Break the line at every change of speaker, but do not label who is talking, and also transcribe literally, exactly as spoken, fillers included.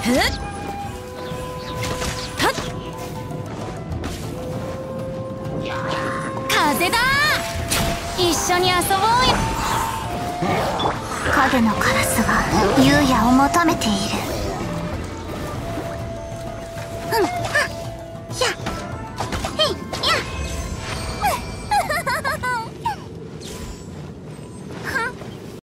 ふっはっ、風だ。一緒に遊ぼうよ。
影のカラスが優也を求めている。